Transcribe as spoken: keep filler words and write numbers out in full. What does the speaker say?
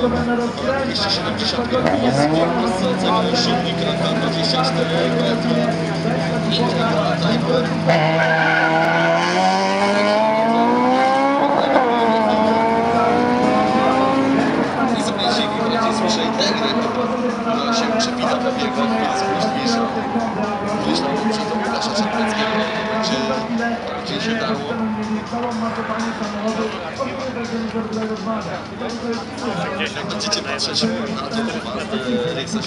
dwieście siedemdziesiąt metrów jest cały silnik Raka dwadzieścia cztery metrów. Timer. I zobaczcie, jak bardziej słyszę integry, która się przepina po biegu, jest głośniejsza. Myślałem, że to Łukasza Czerpeckiego będzie bardziej się dało. Jak będziecie patrzeć na to,